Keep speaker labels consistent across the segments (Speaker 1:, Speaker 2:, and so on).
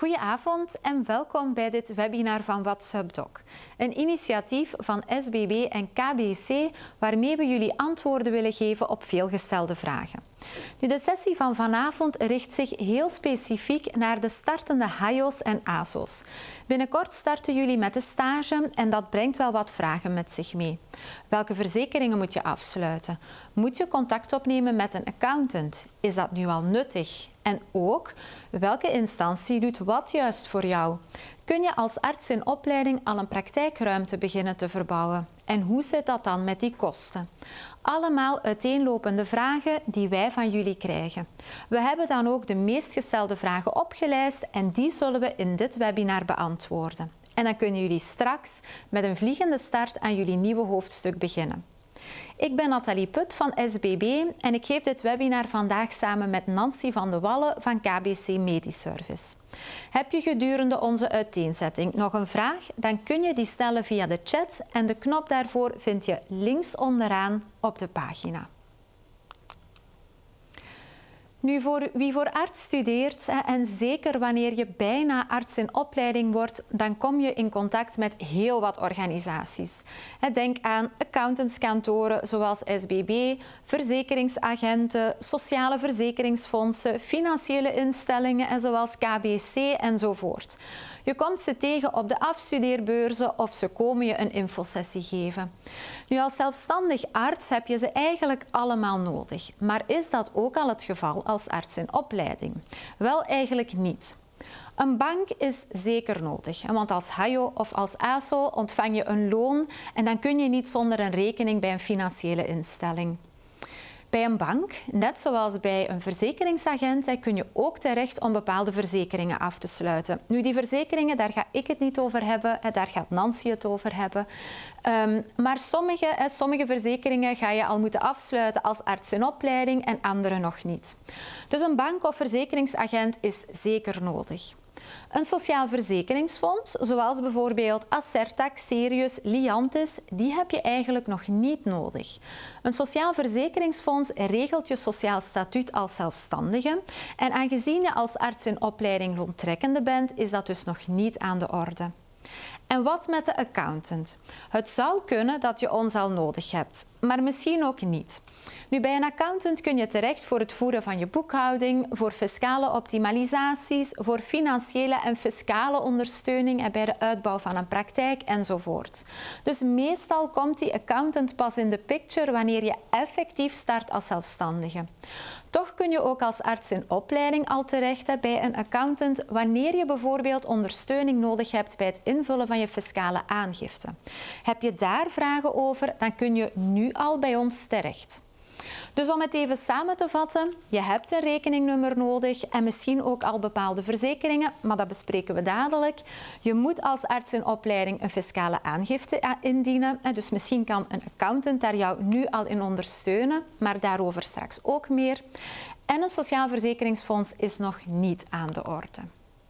Speaker 1: Goedenavond en welkom bij dit webinar van WhatsUpDoc. Een initiatief van SBB en KBC waarmee we jullie antwoorden willen geven op veelgestelde vragen. Nu, de sessie van vanavond richt zich heel specifiek naar de startende HAIO's en ASO's. Binnenkort starten jullie met de stage en dat brengt wel wat vragen met zich mee. Welke verzekeringen moet je afsluiten? Moet je contact opnemen met een accountant? Is dat nu al nuttig? En ook, welke instantie doet wat juist voor jou? Kun je als arts in opleiding al een praktijkruimte beginnen te verbouwen? En hoe zit dat dan met die kosten? Allemaal uiteenlopende vragen die wij van jullie krijgen. We hebben dan ook de meest gestelde vragen opgelijst en die zullen we in dit webinar beantwoorden. En dan kunnen jullie straks met een vliegende start aan jullie nieuwe hoofdstuk beginnen. Ik ben Nathalie Put van SBB en ik geef dit webinar vandaag samen met Nancy van de Wallen van KBC Mediservice. Heb je gedurende onze uiteenzetting nog een vraag? Dan kun je die stellen via de chat en de knop daarvoor vind je links onderaan op de pagina. Nu, voor wie voor arts studeert en zeker wanneer je bijna arts in opleiding wordt, dan kom je in contact met heel wat organisaties. Denk aan accountantskantoren zoals SBB, verzekeringsagenten, sociale verzekeringsfondsen, financiële instellingen zoals KBC enzovoort. Je komt ze tegen op de afstudeerbeurzen of ze komen je een infosessie geven. Nu, als zelfstandig arts heb je ze eigenlijk allemaal nodig. Maar is dat ook al het geval als arts in opleiding? Wel, eigenlijk niet. Een bank is zeker nodig, want als HAIO of als ASO ontvang je een loon en dan kun je niet zonder een rekening bij een financiële instelling. Bij een bank, net zoals bij een verzekeringsagent, kun je ook terecht om bepaalde verzekeringen af te sluiten. Nu, die verzekeringen, daar ga ik het niet over hebben, daar gaat Nancy het over hebben. Maar sommige verzekeringen ga je al moeten afsluiten als arts in opleiding en andere nog niet. Dus een bank of verzekeringsagent is zeker nodig. Een sociaal verzekeringsfonds, zoals bijvoorbeeld Acertac, Sirius, Liantis, die heb je eigenlijk nog niet nodig. Een sociaal verzekeringsfonds regelt je sociaal statuut als zelfstandige en aangezien je als arts in opleiding loontrekkende bent, is dat dus nog niet aan de orde. En wat met de accountant? Het zou kunnen dat je ons al nodig hebt, maar misschien ook niet. Nu, bij een accountant kun je terecht voor het voeren van je boekhouding, voor fiscale optimalisaties, voor financiële en fiscale ondersteuning en bij de uitbouw van een praktijk enzovoort. Dus meestal komt die accountant pas in de picture wanneer je effectief start als zelfstandige. Toch kun je ook als arts in opleiding al terecht bij een accountant wanneer je bijvoorbeeld ondersteuning nodig hebt bij het invullen van je fiscale aangifte. Heb je daar vragen over, dan kun je nu al bij ons terecht. Dus om het even samen te vatten, je hebt een rekeningnummer nodig en misschien ook al bepaalde verzekeringen, maar dat bespreken we dadelijk. Je moet als arts in opleiding een fiscale aangifte indienen, dus misschien kan een accountant daar jou nu al in ondersteunen, maar daarover straks ook meer. En een sociaal verzekeringsfonds is nog niet aan de orde.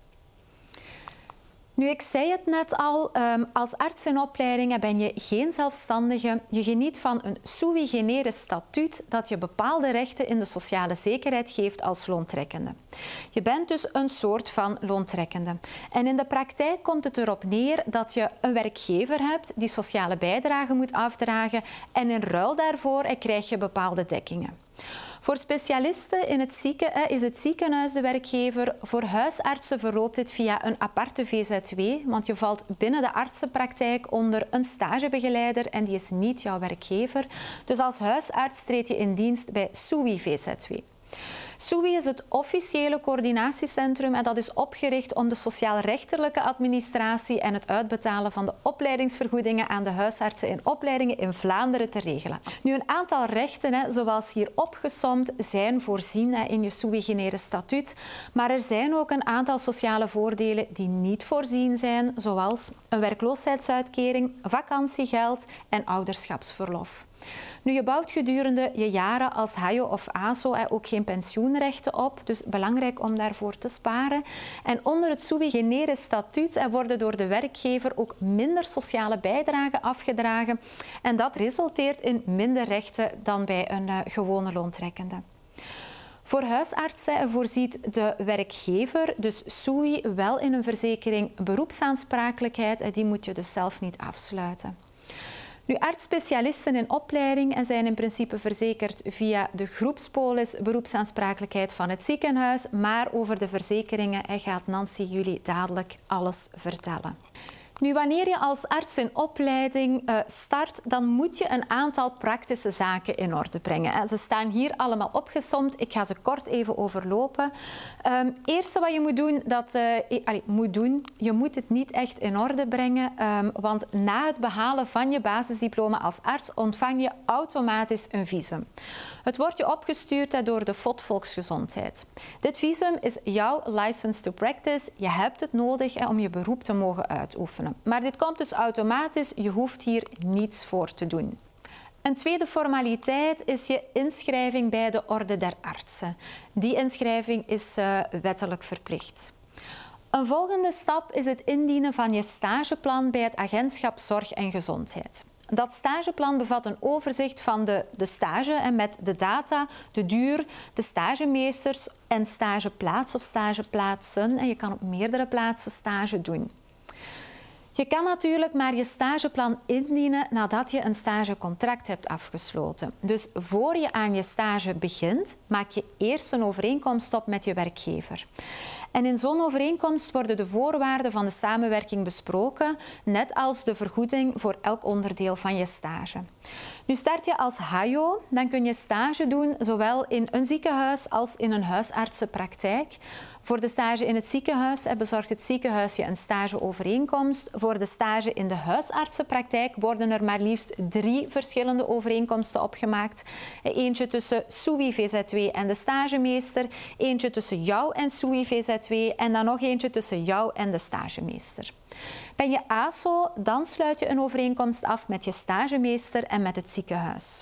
Speaker 1: Nu, ik zei het net al, als arts in opleiding ben je geen zelfstandige. Je geniet van een sui generis statuut dat je bepaalde rechten in de sociale zekerheid geeft als loontrekkende. Je bent dus een soort van loontrekkende. En in de praktijk komt het erop neer dat je een werkgever hebt die sociale bijdrage moet afdragen en in ruil daarvoor krijg je bepaalde dekkingen. Voor specialisten in het is het ziekenhuis de werkgever. Voor huisartsen verloopt dit via een aparte VZW, want je valt binnen de artsenpraktijk onder een stagebegeleider en die is niet jouw werkgever. Dus als huisarts treed je in dienst bij SUI VZW. SUI is het officiële coördinatiecentrum en dat is opgericht om de sociaal-rechterlijke administratie en het uitbetalen van de opleidingsvergoedingen aan de huisartsen in opleidingen in Vlaanderen te regelen. Nu, een aantal rechten, zoals hier opgesomd, zijn voorzien in je sui generis statuut, maar er zijn ook een aantal sociale voordelen die niet voorzien zijn, zoals een werkloosheidsuitkering, vakantiegeld en ouderschapsverlof. Nu, je bouwt gedurende je jaren als HAIO of ASO ook geen pensioenrechten op, dus belangrijk om daarvoor te sparen. En onder het sui generis statuut worden door de werkgever ook minder sociale bijdragen afgedragen en dat resulteert in minder rechten dan bij een gewone loontrekkende. Voor huisartsen voorziet de werkgever, dus SUI, wel in een verzekering beroepsaansprakelijkheid. Die moet je dus zelf niet afsluiten. Nu, artsspecialisten in opleiding zijn in principe verzekerd via de groepspolis beroepsaansprakelijkheid van het ziekenhuis, maar over de verzekeringen gaat Nancy jullie dadelijk alles vertellen. Nu, wanneer je als arts in opleiding start, dan moet je een aantal praktische zaken in orde brengen. Ze staan hier allemaal opgesomd. Ik ga ze kort even overlopen. Eerste wat je moet doen, je moet het niet echt in orde brengen, want na het behalen van je basisdiploma als arts ontvang je automatisch een visum. Het wordt je opgestuurd door de FOD Volksgezondheid. Dit visum is jouw license to practice. Je hebt het nodig om je beroep te mogen uitoefenen. Maar dit komt dus automatisch, je hoeft hier niets voor te doen. Een tweede formaliteit is je inschrijving bij de Orde der Artsen. Die inschrijving is wettelijk verplicht. Een volgende stap is het indienen van je stageplan bij het agentschap Zorg en Gezondheid. Dat stageplan bevat een overzicht van de stage met de data, de duur, de stagemeesters en stageplaats of stageplaatsen. En je kan op meerdere plaatsen stage doen. Je kan natuurlijk maar je stageplan indienen nadat je een stagecontract hebt afgesloten. Dus voor je aan je stage begint, maak je eerst een overeenkomst op met je werkgever. En in zo'n overeenkomst worden de voorwaarden van de samenwerking besproken, net als de vergoeding voor elk onderdeel van je stage. Nu start je als HAJO, dan kun je stage doen zowel in een ziekenhuis als in een huisartsenpraktijk. Voor de stage in het ziekenhuis bezorgt het ziekenhuis je een stageovereenkomst. Voor de stage in de huisartsenpraktijk worden er maar liefst 3 verschillende overeenkomsten opgemaakt. Eentje tussen SUI VZW en de stagemeester, eentje tussen jou en SUI VZW en dan nog eentje tussen jou en de stagemeester. Ben je ASO, dan sluit je een overeenkomst af met je stagemeester en met het ziekenhuis.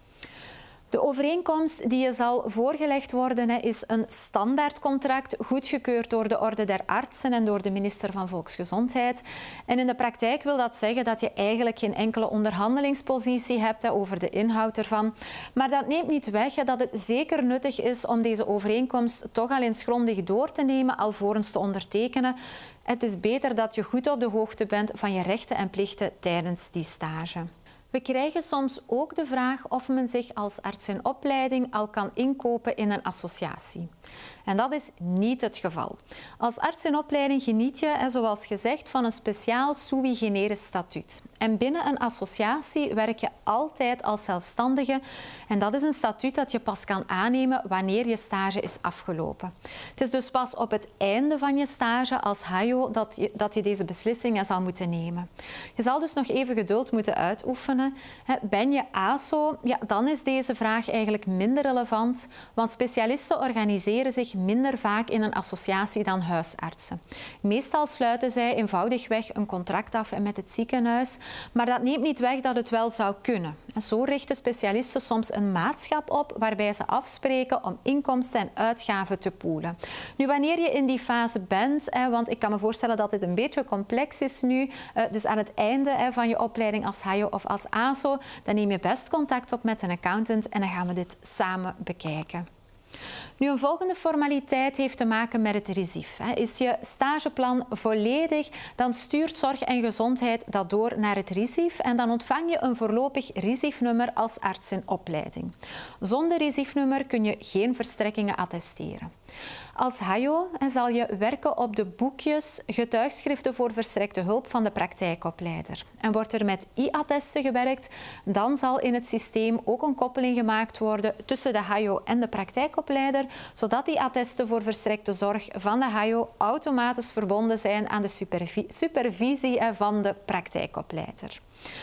Speaker 1: De overeenkomst die je zal voorgelegd worden is een standaardcontract, goedgekeurd door de Orde der Artsen en door de minister van Volksgezondheid. En in de praktijk wil dat zeggen dat je eigenlijk geen enkele onderhandelingspositie hebt over de inhoud ervan. Maar dat neemt niet weg dat het zeker nuttig is om deze overeenkomst toch al eens grondig door te nemen alvorens te ondertekenen. Het is beter dat je goed op de hoogte bent van je rechten en plichten tijdens die stage. We krijgen soms ook de vraag of men zich als arts in opleiding al kan inkopen in een associatie. En dat is niet het geval. Als arts in opleiding geniet je, zoals gezegd, van een speciaal sui generis statuut. En binnen een associatie werk je altijd als zelfstandige. En dat is een statuut dat je pas kan aannemen wanneer je stage is afgelopen. Het is dus pas op het einde van je stage als HAJO dat je deze beslissingen zal moeten nemen. Je zal dus nog even geduld moeten uitoefenen. Ben je ASO, ja, dan is deze vraag eigenlijk minder relevant, want specialisten organiseren zich minder vaak in een associatie dan huisartsen. Meestal sluiten zij eenvoudigweg een contract af met het ziekenhuis, maar dat neemt niet weg dat het wel zou kunnen. En zo richten specialisten soms een maatschap op waarbij ze afspreken om inkomsten en uitgaven te poolen. Nu, wanneer je in die fase bent, want ik kan me voorstellen dat dit een beetje complex is nu, dus aan het einde van je opleiding als HAJO of als ASO, dan neem je best contact op met een accountant en dan gaan we dit samen bekijken. Nu, een volgende formaliteit heeft te maken met het RISIF. Is je stageplan volledig, dan stuurt Zorg en Gezondheid dat door naar het RISIF en dan ontvang je een voorlopig RISIF-nummer als arts in opleiding. Zonder RISIF-nummer kun je geen verstrekkingen attesteren. Als HAJO zal je werken op de boekjes getuigschriften voor verstrekte hulp van de praktijkopleider. En wordt er met e-attesten gewerkt, dan zal in het systeem ook een koppeling gemaakt worden tussen de HAJO en de praktijkopleider, zodat die attesten voor verstrekte zorg van de HAJO automatisch verbonden zijn aan de supervisie van de praktijkopleider.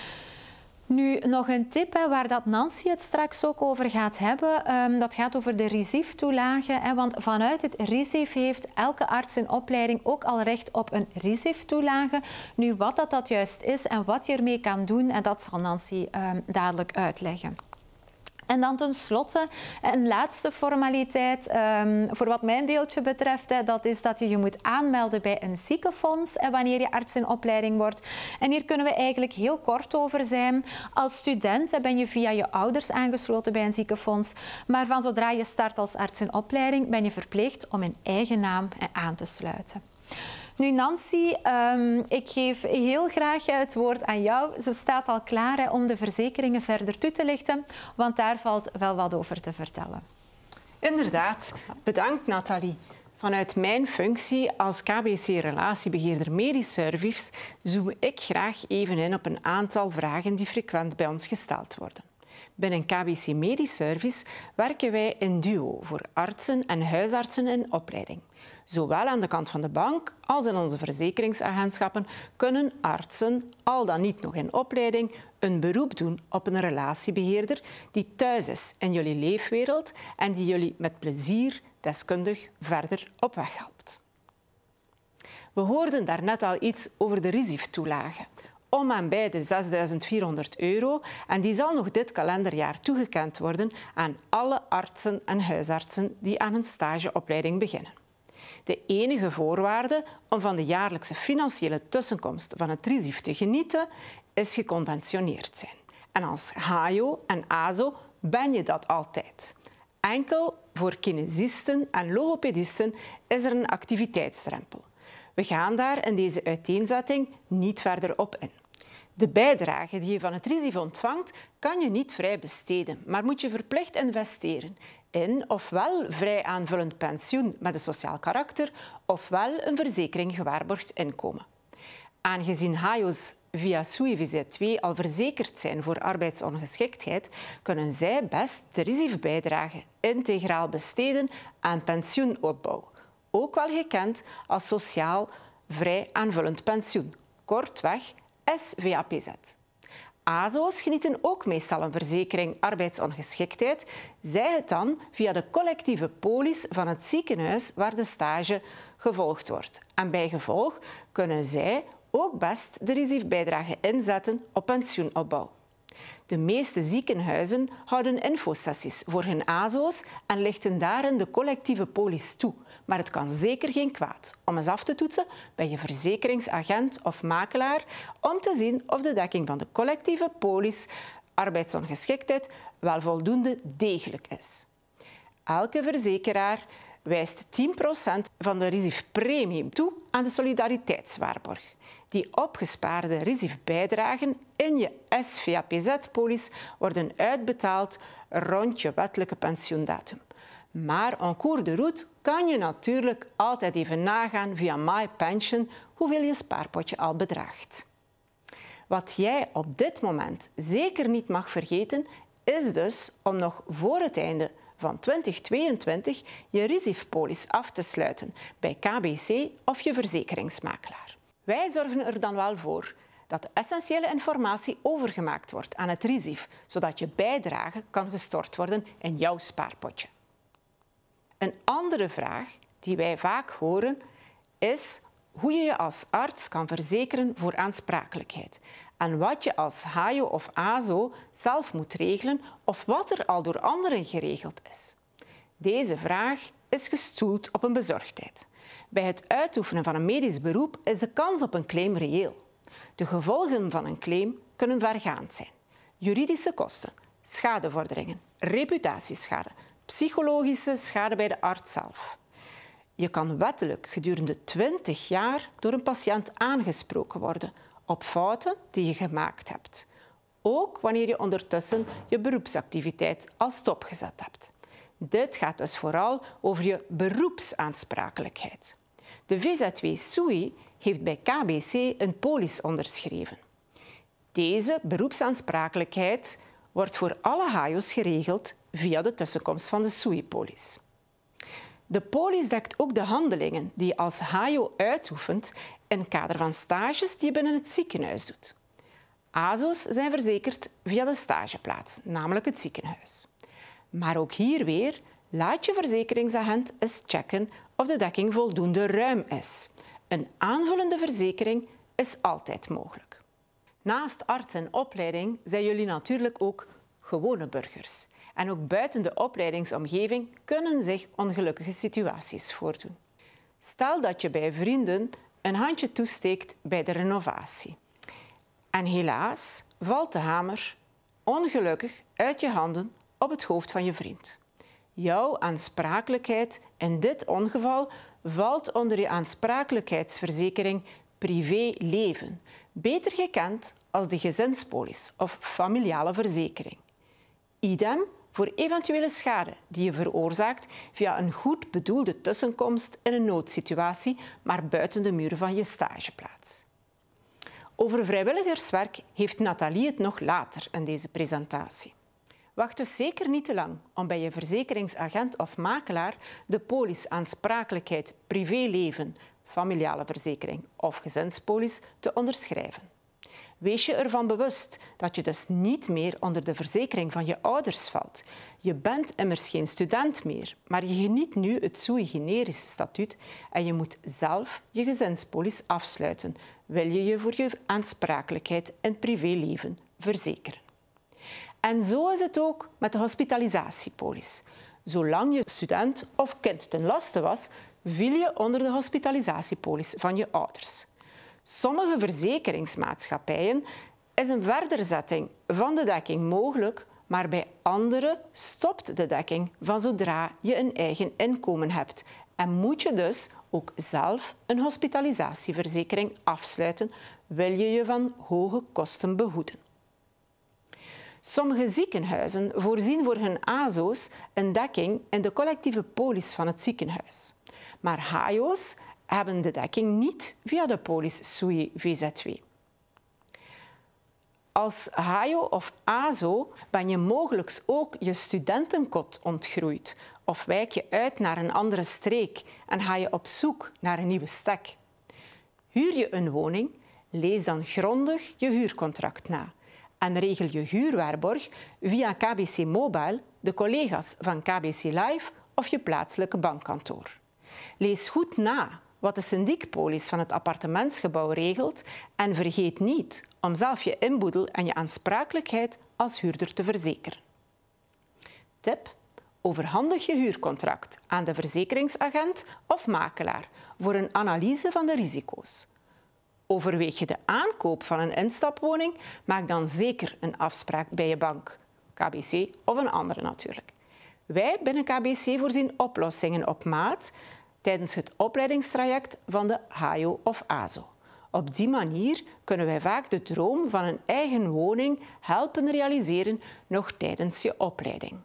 Speaker 1: Nu, nog een tip waar dat Nancy het straks ook over gaat hebben. Dat gaat over de RISIF-toelage. Want vanuit het RISIF heeft elke arts in opleiding ook al recht op een RISIF-toelage. Nu, wat dat juist is en wat je ermee kan doen, dat zal Nancy dadelijk uitleggen. En dan tenslotte een laatste formaliteit, voor wat mijn deeltje betreft, dat is dat je je moet aanmelden bij een ziekenfonds wanneer je arts in opleiding wordt. En hier kunnen we eigenlijk heel kort over zijn. Als student ben je via je ouders aangesloten bij een ziekenfonds, maar van zodra je start als arts in opleiding ben je verplicht om in eigen naam aan te sluiten. Nu Nancy, ik geef heel graag het woord aan jou. Ze staat al klaar om de verzekeringen verder toe te lichten, want daar valt wel wat over te vertellen.
Speaker 2: Inderdaad. Bedankt Nathalie. Vanuit mijn functie als KBC-relatiebeheerder Medisch Service zoom ik graag even in op een aantal vragen die frequent bij ons gesteld worden. Binnen KBC Medisch Service werken wij in duo voor artsen en huisartsen in opleiding. Zowel aan de kant van de bank als in onze verzekeringsagentschappen kunnen artsen, al dan niet nog in opleiding, een beroep doen op een relatiebeheerder die thuis is in jullie leefwereld en die jullie met plezier deskundig verder op weg helpt. We hoorden daarnet al iets over de RISIF-toelage. Om en bij de €6.400 en die zal nog dit kalenderjaar toegekend worden aan alle artsen en huisartsen die aan een stageopleiding beginnen. De enige voorwaarde om van de jaarlijkse financiële tussenkomst van het RISIF te genieten is geconventioneerd zijn. En als HAJO en ASO ben je dat altijd. Enkel voor kinesisten en logopedisten is er een activiteitsdrempel. We gaan daar in deze uiteenzetting niet verder op in. De bijdrage die je van het RISIF ontvangt, kan je niet vrij besteden, maar moet je verplicht investeren in ofwel vrij aanvullend pensioen met een sociaal karakter, ofwel een verzekering gewaarborgd inkomen. Aangezien HAJO's via SUI-VZ2 al verzekerd zijn voor arbeidsongeschiktheid, kunnen zij best de RISIF-bijdrage integraal besteden aan pensioenopbouw, ook wel gekend als sociaal vrij aanvullend pensioen, kortweg SVAPZ. ASO's genieten ook meestal een verzekering arbeidsongeschiktheid, zij het dan via de collectieve polis van het ziekenhuis waar de stage gevolgd wordt. En bij gevolg kunnen zij ook best de RISIF-bijdrage inzetten op pensioenopbouw. De meeste ziekenhuizen houden infosessies voor hun ASO's en lichten daarin de collectieve polis toe. Maar het kan zeker geen kwaad om eens af te toetsen bij je verzekeringsagent of makelaar om te zien of de dekking van de collectieve polis arbeidsongeschiktheid wel voldoende degelijk is. Elke verzekeraar wijst 10% van de RISIF-premie toe aan de solidariteitswaarborg. Die opgespaarde RISIF-bijdragen in je SVAPZ-polis worden uitbetaald rond je wettelijke pensioendatum. Maar en cours de route kan je natuurlijk altijd even nagaan via MyPension hoeveel je spaarpotje al bedraagt. Wat jij op dit moment zeker niet mag vergeten, is dus om nog voor het einde van 2022 je RISIF-polis af te sluiten bij KBC of je verzekeringsmakelaar. Wij zorgen er dan wel voor dat de essentiële informatie overgemaakt wordt aan het RISIF, zodat je bijdrage kan gestort worden in jouw spaarpotje. Een andere vraag die wij vaak horen is hoe je je als arts kan verzekeren voor aansprakelijkheid en wat je als HAJO of ASO zelf moet regelen of wat er al door anderen geregeld is. Deze vraag is gestoeld op een bezorgdheid. Bij het uitoefenen van een medisch beroep is de kans op een claim reëel. De gevolgen van een claim kunnen vergaand zijn. Juridische kosten, schadevorderingen, reputatieschade, psychologische schade bij de arts zelf. Je kan wettelijk gedurende 20 jaar door een patiënt aangesproken worden op fouten die je gemaakt hebt. Ook wanneer je ondertussen je beroepsactiviteit al stopgezet hebt. Dit gaat dus vooral over je beroepsaansprakelijkheid. De VZ2-SUI heeft bij KBC een polis onderschreven. Deze beroepsaansprakelijkheid wordt voor alle HAJO's geregeld via de tussenkomst van de SUI-polis. De polis dekt ook de handelingen die je als HAJO uitoefent in het kader van stages die je binnen het ziekenhuis doet. ASO's zijn verzekerd via de stageplaats, namelijk het ziekenhuis. Maar ook hier weer, laat je verzekeringsagent eens checken of de dekking voldoende ruim is. Een aanvullende verzekering is altijd mogelijk. Naast arts en opleiding zijn jullie natuurlijk ook gewone burgers. En ook buiten de opleidingsomgeving kunnen zich ongelukkige situaties voordoen. Stel dat je bij vrienden een handje toesteekt bij de renovatie. En helaas valt de hamer ongelukkig uit je handen op het hoofd van je vriend. Jouw aansprakelijkheid in dit ongeval valt onder je aansprakelijkheidsverzekering privéleven, beter gekend als de gezinspolis of familiale verzekering. Idem voor eventuele schade die je veroorzaakt via een goed bedoelde tussenkomst in een noodsituatie, maar buiten de muren van je stageplaats. Over vrijwilligerswerk heeft Nathalie het nog later in deze presentatie. Wacht dus zeker niet te lang om bij je verzekeringsagent of makelaar de polis aansprakelijkheid privéleven, familiale verzekering of gezinspolis te onderschrijven. Wees je ervan bewust dat je dus niet meer onder de verzekering van je ouders valt. Je bent immers geen student meer, maar je geniet nu het sui generis statuut en je moet zelf je gezinspolis afsluiten, wil je je voor je aansprakelijkheid in het privéleven verzekeren. En zo is het ook met de hospitalisatiepolis. Zolang je student of kind ten laste was, viel je onder de hospitalisatiepolis van je ouders. Sommige verzekeringsmaatschappijen is een verderzetting van de dekking mogelijk, maar bij andere stopt de dekking van zodra je een eigen inkomen hebt en moet je dus ook zelf een hospitalisatieverzekering afsluiten, wil je je van hoge kosten behoeden. Sommige ziekenhuizen voorzien voor hun ASO's een dekking in de collectieve polis van het ziekenhuis. Maar HAIO's hebben de dekking niet via de polis SUI VZW. Als HAIO of ASO ben je mogelijk ook je studentenkot ontgroeid of wijk je uit naar een andere streek en ga je op zoek naar een nieuwe stek. Huur je een woning, lees dan grondig je huurcontract na en regel je huurwaarborg via KBC Mobile, de collega's van KBC Live of je plaatselijke bankkantoor. Lees goed na wat de syndiekpolis van het appartementsgebouw regelt en vergeet niet om zelf je inboedel en je aansprakelijkheid als huurder te verzekeren. Tip: overhandig je huurcontract aan de verzekeringsagent of makelaar voor een analyse van de risico's. Overweeg je de aankoop van een instapwoning, maak dan zeker een afspraak bij je bank, KBC of een andere natuurlijk. Wij binnen KBC voorzien oplossingen op maat tijdens het opleidingstraject van de HAIO of ASO. Op die manier kunnen wij vaak de droom van een eigen woning helpen realiseren nog tijdens je opleiding.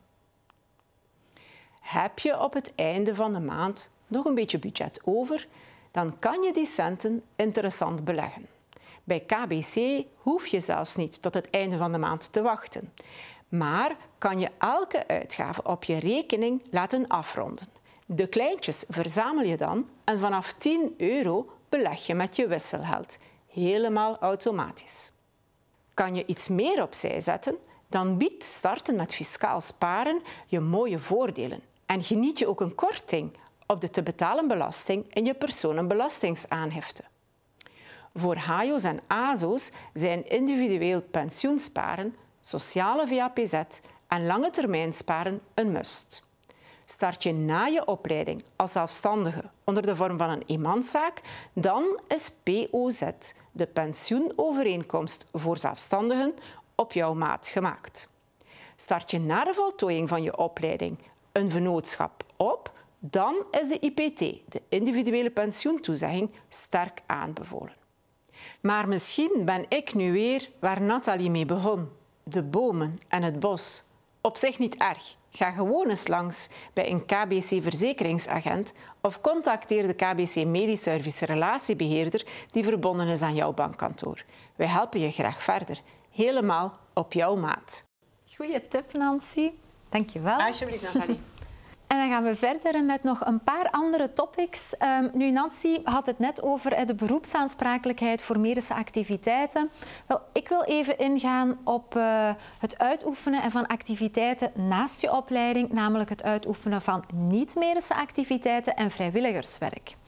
Speaker 2: Heb je op het einde van de maand nog een beetje budget over, dan kan je die centen interessant beleggen. Bij KBC hoef je zelfs niet tot het einde van de maand te wachten, maar kan je elke uitgave op je rekening laten afronden. De kleintjes verzamel je dan en vanaf €10 beleg je met je wisselgeld, helemaal automatisch. Kan je iets meer opzij zetten, dan biedt starten met fiscaal sparen je mooie voordelen en geniet je ook een korting op de te betalen belasting in je personenbelastingsaangifte. Voor HAIO's en ASO's zijn individueel pensioensparen, sociale VAPZ en lange termijn sparen een must. Start je na je opleiding als zelfstandige onder de vorm van een eenmanszaak, dan is POZ, de pensioenovereenkomst voor zelfstandigen, op jouw maat gemaakt. Start je na de voltooiing van je opleiding een vennootschap op, dan is de IPT, de individuele pensioentoezegging, sterk aanbevolen. Maar misschien ben ik nu weer waar Nathalie mee begon. De bomen en het bos. Op zich niet erg. Ga gewoon eens langs bij een KBC-verzekeringsagent of contacteer de KBC Medisch Service relatiebeheerder die verbonden is aan jouw bankkantoor. Wij helpen je graag verder. Helemaal op jouw maat.
Speaker 1: Goeie tip, Nancy. Dank je wel.
Speaker 2: Alsjeblieft, Nathalie.
Speaker 1: En dan gaan we verder met nog een paar andere topics. Nu, Nancy had het net over de beroepsaansprakelijkheid voor medische activiteiten. Wel, ik wil even ingaan op het uitoefenen van activiteiten naast je opleiding, namelijk het uitoefenen van niet-medische activiteiten en vrijwilligerswerk.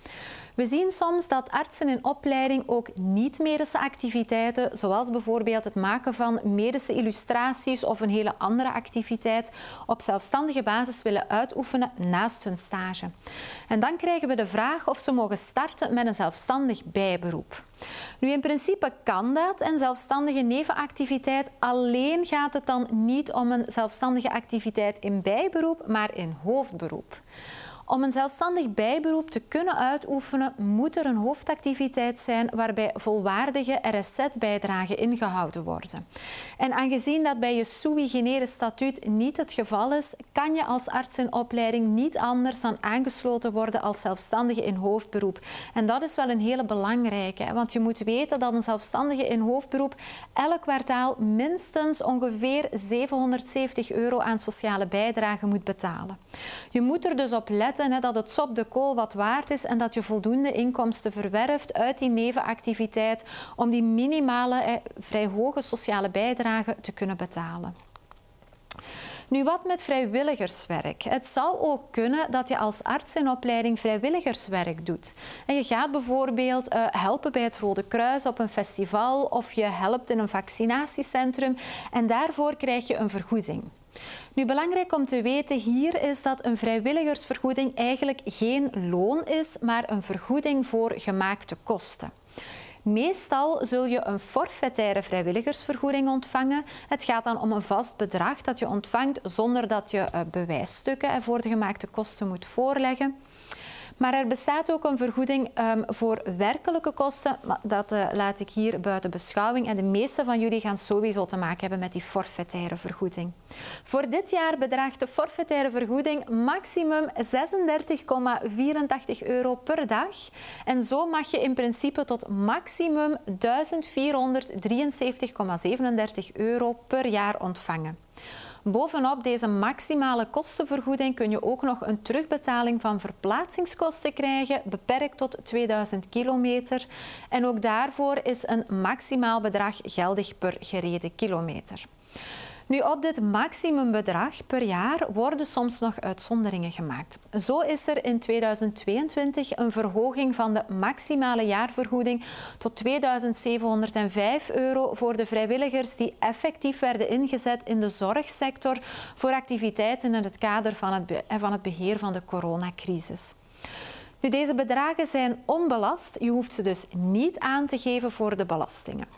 Speaker 1: We zien soms dat artsen in opleiding ook niet-medische activiteiten, zoals bijvoorbeeld het maken van medische illustraties of een hele andere activiteit, op zelfstandige basis willen uitoefenen naast hun stage. En dan krijgen we de vraag of ze mogen starten met een zelfstandig bijberoep. Nu, in principe kan dat, en zelfstandige nevenactiviteit. Alleen gaat het dan niet om een zelfstandige activiteit in bijberoep, maar in hoofdberoep. Om een zelfstandig bijberoep te kunnen uitoefenen, moet er een hoofdactiviteit zijn waarbij volwaardige RSZ-bijdragen ingehouden worden. En aangezien dat bij je sui generis statuut niet het geval is, kan je als arts in opleiding niet anders dan aangesloten worden als zelfstandige in hoofdberoep. En dat is wel een hele belangrijke, want je moet weten dat een zelfstandige in hoofdberoep elk kwartaal minstens ongeveer €770 aan sociale bijdragen moet betalen. Je moet er dus op letten dat het sop de kool wat waard is en dat je voldoende inkomsten verwerft uit die nevenactiviteit om die minimale, vrij hoge sociale bijdrage te kunnen betalen. Nu, wat met vrijwilligerswerk? Het zou ook kunnen dat je als arts in opleiding vrijwilligerswerk doet. En je gaat bijvoorbeeld helpen bij het Rode Kruis op een festival of je helpt in een vaccinatiecentrum en daarvoor krijg je een vergoeding. Nu, belangrijk om te weten hier is dat een vrijwilligersvergoeding eigenlijk geen loon is, maar een vergoeding voor gemaakte kosten. Meestal zul je een forfaitaire vrijwilligersvergoeding ontvangen. Het gaat dan om een vast bedrag dat je ontvangt zonder dat je bewijsstukken voor de gemaakte kosten moet voorleggen. Maar er bestaat ook een vergoeding voor werkelijke kosten. Dat laat ik hier buiten beschouwing. En de meeste van jullie gaan sowieso te maken hebben met die forfaitaire vergoeding. Voor dit jaar bedraagt de forfaitaire vergoeding maximum €36,84 per dag. En zo mag je in principe tot maximum €1473,37 per jaar ontvangen. Bovenop deze maximale kostenvergoeding kun je ook nog een terugbetaling van verplaatsingskosten krijgen, beperkt tot 2000 kilometer. En ook daarvoor is een maximaal bedrag geldig per gereden kilometer. Nu, op dit maximumbedrag per jaar worden soms nog uitzonderingen gemaakt. Zo is er in 2022 een verhoging van de maximale jaarvergoeding tot €2705 voor de vrijwilligers die effectief werden ingezet in de zorgsector voor activiteiten in het kader van het beheer van de coronacrisis. Nu, deze bedragen zijn onbelast. Je hoeft ze dus niet aan te geven voor de belastingen.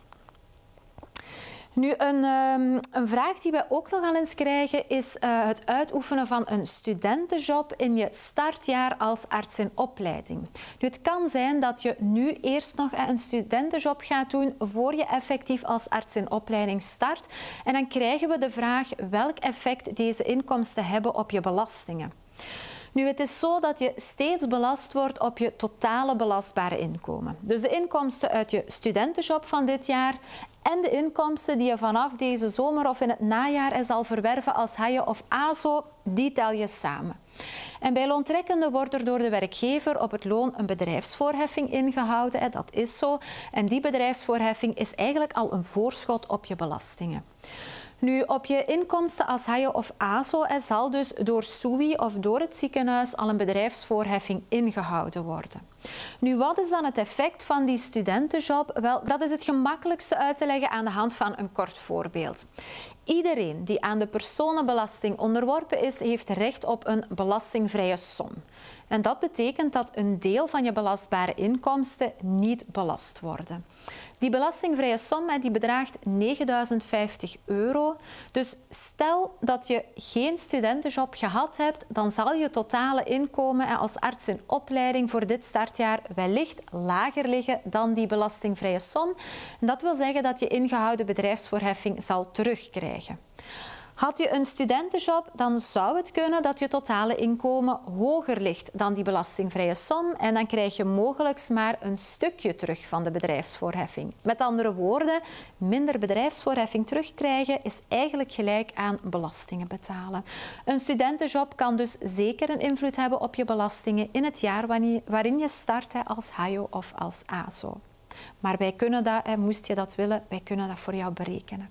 Speaker 1: Nu, een vraag die wij ook nog al eens krijgen is het uitoefenen van een studentenjob in je startjaar als arts in opleiding. Nu, het kan zijn dat je nu eerst nog een studentenjob gaat doen voor je effectief als arts in opleiding start. En dan krijgen we de vraag welk effect deze inkomsten hebben op je belastingen. Nu, het is zo dat je steeds belast wordt op je totale belastbare inkomen. Dus de inkomsten uit je studentenjob van dit jaar en de inkomsten die je vanaf deze zomer of in het najaar zal verwerven als HAJO of ASO, die tel je samen. En bij loontrekkende wordt er door de werkgever op het loon een bedrijfsvoorheffing ingehouden. Dat is zo. En die bedrijfsvoorheffing is eigenlijk al een voorschot op je belastingen. Nu, op je inkomsten als HAJO of ASO zal dus door SUI of door het ziekenhuis al een bedrijfsvoorheffing ingehouden worden. Nu, wat is dan het effect van die studentenjob? Wel, dat is het gemakkelijkste uit te leggen aan de hand van een kort voorbeeld. Iedereen die aan de personenbelasting onderworpen is, heeft recht op een belastingvrije som. En dat betekent dat een deel van je belastbare inkomsten niet belast worden. Die belastingvrije som die bedraagt €9050. Dus stel dat je geen studentenjob gehad hebt, dan zal je totale inkomen als arts in opleiding voor dit startjaar wellicht lager liggen dan die belastingvrije som. En dat wil zeggen dat je ingehouden bedrijfsvoorheffing zal terugkrijgen. Had je een studentenjob, dan zou het kunnen dat je totale inkomen hoger ligt dan die belastingvrije som en dan krijg je mogelijk maar een stukje terug van de bedrijfsvoorheffing. Met andere woorden, minder bedrijfsvoorheffing terugkrijgen is eigenlijk gelijk aan belastingen betalen. Een studentenjob kan dus zeker een invloed hebben op je belastingen in het jaar waarin je start als HAJO of als ASO. Maar wij kunnen dat, moest je dat willen, wij kunnen dat voor jou berekenen.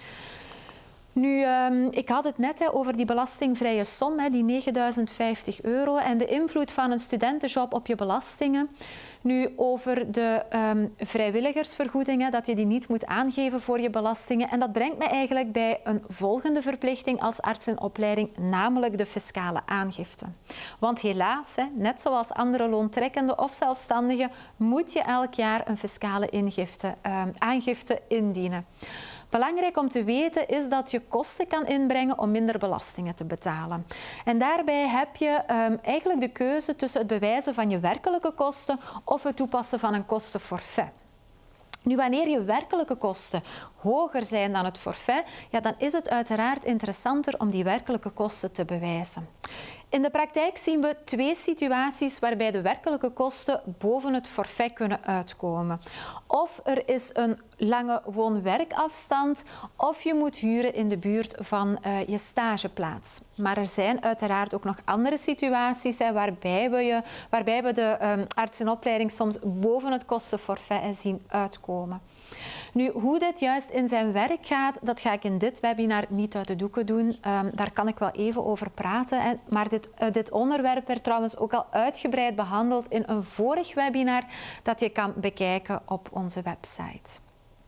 Speaker 1: Nu, ik had het net over die belastingvrije som, die €9050 en de invloed van een studentenjob op je belastingen. Nu, over de vrijwilligersvergoedingen, dat je die niet moet aangeven voor je belastingen. En dat brengt me eigenlijk bij een volgende verplichting als arts in opleiding, namelijk de fiscale aangifte. Want helaas, net zoals andere loontrekkenden of zelfstandigen, moet je elk jaar een fiscale aangifte indienen. Belangrijk om te weten is dat je kosten kan inbrengen om minder belastingen te betalen. En daarbij heb je eigenlijk de keuze tussen het bewijzen van je werkelijke kosten of het toepassen van een kostenforfait. Nu, wanneer je werkelijke kosten hoger zijn dan het forfait, ja, dan is het uiteraard interessanter om die werkelijke kosten te bewijzen. In de praktijk zien we twee situaties waarbij de werkelijke kosten boven het forfait kunnen uitkomen. Of er is een lange woon-werkafstand, of je moet huren in de buurt van je stageplaats. Maar er zijn uiteraard ook nog andere situaties waarbij we de arts in opleiding soms boven het kostenforfait zien uitkomen. Nu, hoe dit juist in zijn werk gaat, dat ga ik in dit webinar niet uit de doeken doen. Daar kan ik wel even over praten. Maar dit onderwerp werd trouwens ook al uitgebreid behandeld in een vorig webinar dat je kan bekijken op onze website.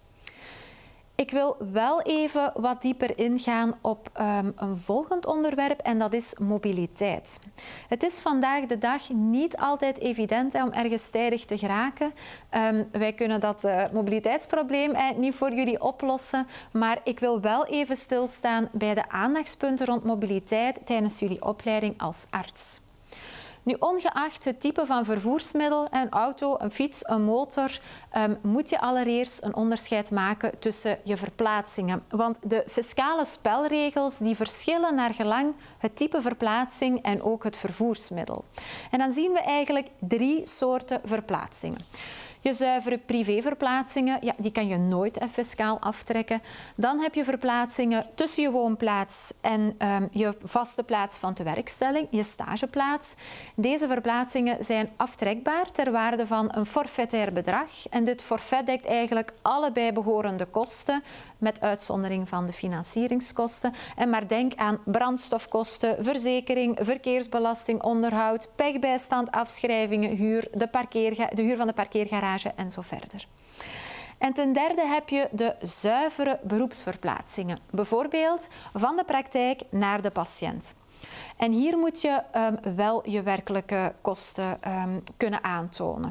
Speaker 1: Ik wil wel even wat dieper ingaan op een volgend onderwerp en dat is mobiliteit. Het is vandaag de dag niet altijd evident om ergens tijdig te geraken. Wij kunnen dat mobiliteitsprobleem niet voor jullie oplossen, maar ik wil wel even stilstaan bij de aandachtspunten rond mobiliteit tijdens jullie opleiding als arts. Nu, ongeacht het type van vervoersmiddel, een auto, een fiets, een motor, moet je allereerst een onderscheid maken tussen je verplaatsingen. Want de fiscale spelregels die verschillen naar gelang het type verplaatsing en ook het vervoersmiddel. En dan zien we eigenlijk 3 soorten verplaatsingen. Je zuivere privéverplaatsingen, ja, die kan je nooit fiscaal aftrekken. Dan heb je verplaatsingen tussen je woonplaats en je vaste plaats van de werkstelling, je stageplaats. Deze verplaatsingen zijn aftrekbaar ter waarde van een forfaitair bedrag. En dit forfait dekt eigenlijk alle bijbehorende kosten, met uitzondering van de financieringskosten. En maar denk aan brandstofkosten, verzekering, verkeersbelasting, onderhoud, pechbijstand, afschrijvingen, huur, de huur van de parkeergarage en zo verder. En ten derde heb je de zuivere beroepsverplaatsingen, bijvoorbeeld van de praktijk naar de patiënt. En hier moet je wel je werkelijke kosten kunnen aantonen.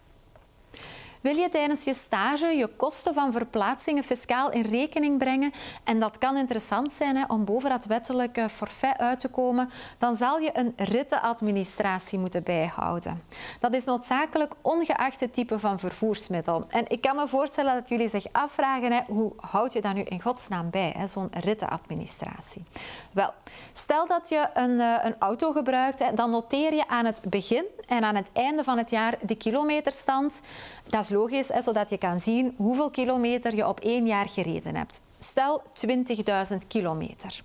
Speaker 1: Wil je tijdens je stage je kosten van verplaatsingen fiscaal in rekening brengen, en dat kan interessant zijn om boven dat wettelijke forfait uit te komen, dan zal je een rittenadministratie moeten bijhouden. Dat is noodzakelijk ongeacht het type van vervoersmiddel. En ik kan me voorstellen dat jullie zich afvragen, hoe houd je dat nu in godsnaam bij, zo'n rittenadministratie? Wel, stel dat je een auto gebruikt, dan noteer je aan het begin en aan het einde van het jaar de kilometerstand. Dat is logisch, zodat je kan zien hoeveel kilometer je op 1 jaar gereden hebt. Stel 20.000 kilometer.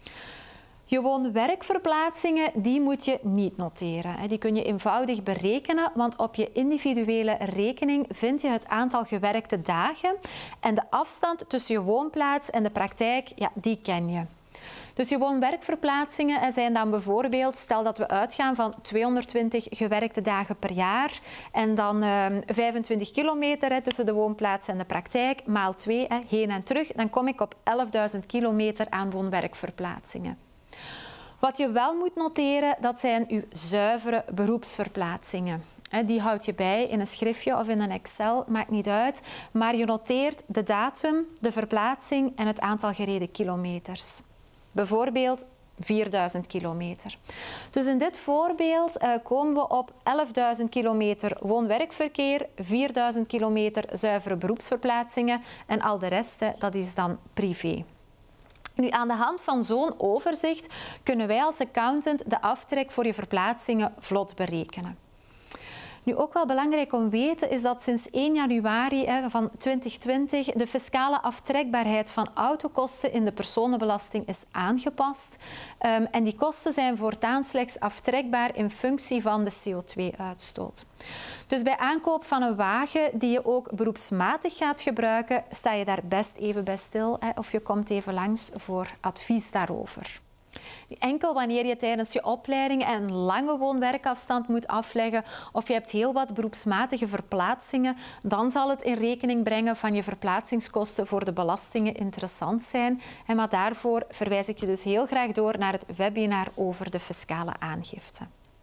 Speaker 1: Je woon-werkverplaatsingen, die moet je niet noteren. Die kun je eenvoudig berekenen, want op je individuele rekening vind je het aantal gewerkte dagen en de afstand tussen je woonplaats en de praktijk, ja, die ken je. Dus je woon-werkverplaatsingen zijn dan bijvoorbeeld, stel dat we uitgaan van 220 gewerkte dagen per jaar en dan 25 kilometer tussen de woonplaats en de praktijk, maal 2 heen en terug, dan kom ik op 11.000 kilometer aan woon-werkverplaatsingen. Wat je wel moet noteren, dat zijn uw zuivere beroepsverplaatsingen. Die houd je bij in een schriftje of in een Excel, maakt niet uit. Maar je noteert de datum, de verplaatsing en het aantal gereden kilometers. Bijvoorbeeld 4.000 kilometer. Dus in dit voorbeeld komen we op 11.000 kilometer woon-werkverkeer, 4.000 kilometer zuivere beroepsverplaatsingen en al de rest, dat is dan privé. Nu, aan de hand van zo'n overzicht kunnen wij als accountant de aftrek voor je verplaatsingen vlot berekenen. Nu, ook wel belangrijk om te weten is dat sinds 1 januari van 2020 de fiscale aftrekbaarheid van autokosten in de personenbelasting is aangepast. En die kosten zijn voortaan slechts aftrekbaar in functie van de CO2-uitstoot. Dus bij aankoop van een wagen die je ook beroepsmatig gaat gebruiken, sta je daar best even bij stil of je komt even langs voor advies daarover. Enkel wanneer je tijdens je opleiding een lange woon-werkafstand moet afleggen of je hebt heel wat beroepsmatige verplaatsingen, dan zal het in rekening brengen van je verplaatsingskosten voor de belastingen interessant zijn. Maar daarvoor verwijs ik je dus heel graag door naar het webinar over de fiscale aangifte.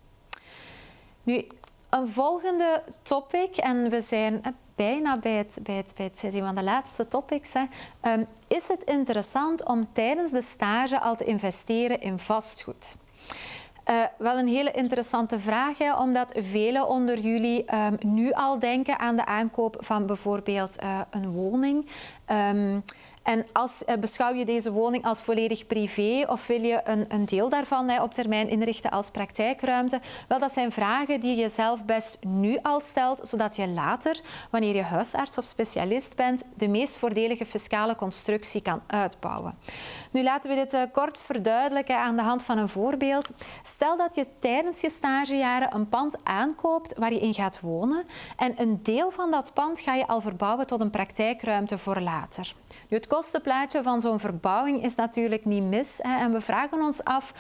Speaker 1: Nu, een volgende topic, en we zijn bijna bij het zien van de laatste topics. Is het interessant om tijdens de stage al te investeren in vastgoed? Wel een hele interessante vraag, omdat velen onder jullie nu al denken aan de aankoop van bijvoorbeeld een woning. En beschouw je deze woning als volledig privé of wil je een deel daarvan op termijn inrichten als praktijkruimte? Wel, dat zijn vragen die je zelf best nu al stelt, zodat je later, wanneer je huisarts of specialist bent, de meest voordelige fiscale constructie kan uitbouwen. Nu laten we dit kort verduidelijken aan de hand van een voorbeeld. Stel dat je tijdens je stagejaren een pand aankoopt waar je in gaat wonen en een deel van dat pand ga je al verbouwen tot een praktijkruimte voor later. Nu, het kostenplaatje van zo'n verbouwing is natuurlijk niet mis. En we vragen ons af,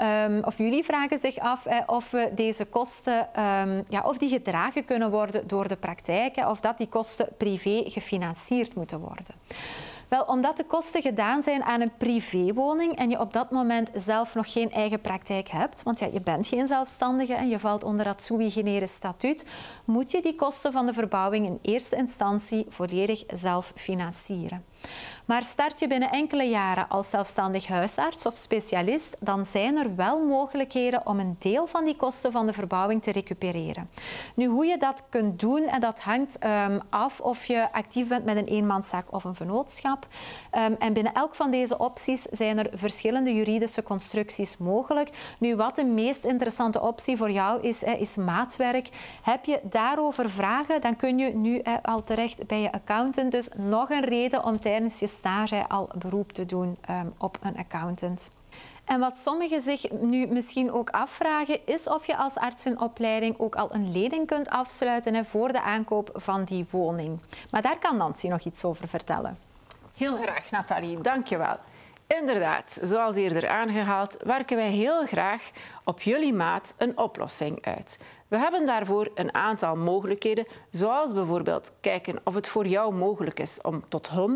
Speaker 1: of jullie vragen zich af, of we deze kosten of die gedragen kunnen worden door de praktijk, of dat die kosten privé gefinancierd moeten worden. Wel, omdat de kosten gedaan zijn aan een privéwoning en je op dat moment zelf nog geen eigen praktijk hebt, want je bent geen zelfstandige en je valt onder dat sui generis statuut, moet je die kosten van de verbouwing in eerste instantie volledig zelf financieren. Maar start je binnen enkele jaren als zelfstandig huisarts of specialist, dan zijn er wel mogelijkheden om een deel van die kosten van de verbouwing te recupereren. Nu, hoe je dat kunt doen, dat hangt af of je actief bent met een eenmanszaak of een vennootschap. En binnen elk van deze opties zijn er verschillende juridische constructies mogelijk. Nu, wat de meest interessante optie voor jou is maatwerk. Heb je daarover vragen, dan kun je nu al terecht bij je accountant. Dus nog een reden om tijdens je stage al beroep te doen op een accountant. En wat sommigen zich nu misschien ook afvragen, is of je als arts in opleiding ook al een lening kunt afsluiten voor de aankoop van die woning. Maar daar kan Nancy nog iets over vertellen.
Speaker 2: Heel graag, Nathalie. Dank je wel. Inderdaad, zoals eerder aangehaald, werken wij heel graag op jullie maat een oplossing uit. We hebben daarvoor een aantal mogelijkheden, zoals bijvoorbeeld kijken of het voor jou mogelijk is om tot 100%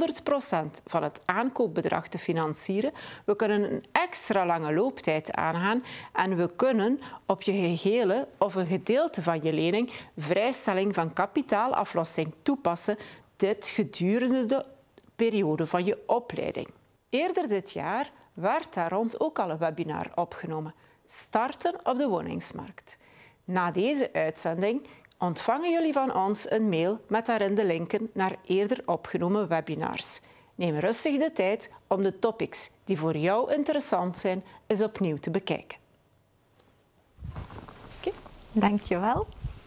Speaker 2: van het aankoopbedrag te financieren. We kunnen een extra lange looptijd aangaan en we kunnen op je gehele of een gedeelte van je lening vrijstelling van kapitaalaflossing toepassen, dit gedurende de periode van je opleiding. Eerder dit jaar werd daar rond ook al een webinar opgenomen. Starten op de woningsmarkt. Na deze uitzending ontvangen jullie van ons een mail met daarin de linken naar eerder opgenomen webinars. Neem rustig de tijd om de topics die voor jou interessant zijn eens opnieuw te bekijken.
Speaker 1: Oké, dankjewel.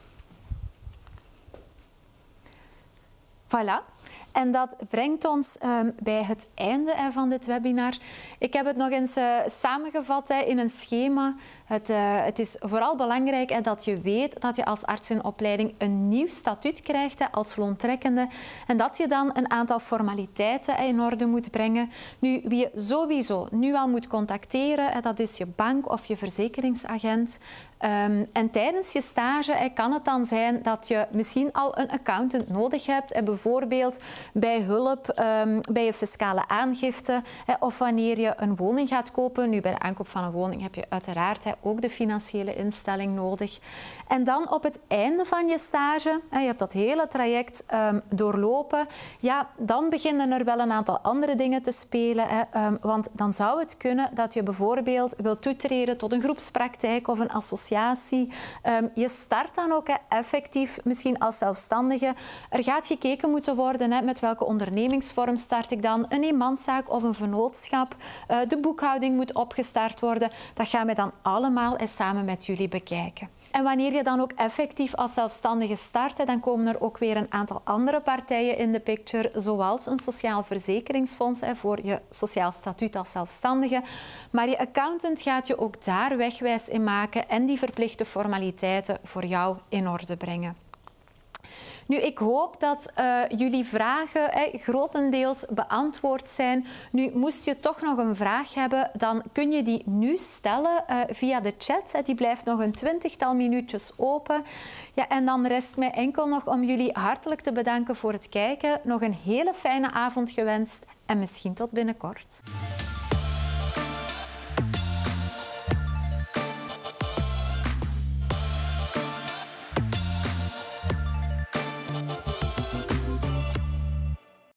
Speaker 1: Voilà. En dat brengt ons bij het einde van dit webinar. Ik heb het nog eens samengevat in een schema. Het is vooral belangrijk dat je weet dat je als arts in opleiding een nieuw statuut krijgt als loontrekkende en dat je dan een aantal formaliteiten in orde moet brengen. Nu, wie je sowieso nu al moet contacteren, dat is je bank of je verzekeringsagent. En tijdens je stage kan het dan zijn dat je misschien al een accountant nodig hebt. En bijvoorbeeld bij hulp bij je fiscale aangifte of wanneer je een woning gaat kopen. Nu, bij de aankoop van een woning heb je uiteraard ook de financiële instelling nodig. En dan op het einde van je stage, je hebt dat hele traject doorlopen, ja, dan beginnen er wel een aantal andere dingen te spelen. Want dan zou het kunnen dat je bijvoorbeeld wilt toetreden tot een groepspraktijk of een associatie. Je start dan ook effectief, misschien als zelfstandige. Er gaat gekeken moeten worden met welke ondernemingsvorm start ik dan. Een eenmanszaak of een vennootschap. De boekhouding moet opgestart worden. Dat gaan we dan allemaal samen met jullie bekijken. En wanneer je dan ook effectief als zelfstandige start, dan komen er ook weer een aantal andere partijen in de picture, zoals een sociaal verzekeringsfonds voor je sociaal statuut als zelfstandige. Maar je accountant gaat je ook daar wegwijs in maken en die verplichte formaliteiten voor jou in orde brengen. Nu, ik hoop dat jullie vragen grotendeels beantwoord zijn. Nu, moest je toch nog een vraag hebben, dan kun je die nu stellen via de chat. Die blijft nog een 20-tal minuutjes open. Ja, en dan rest mij enkel nog om jullie hartelijk te bedanken voor het kijken. Nog een hele fijne avond gewenst en misschien tot binnenkort.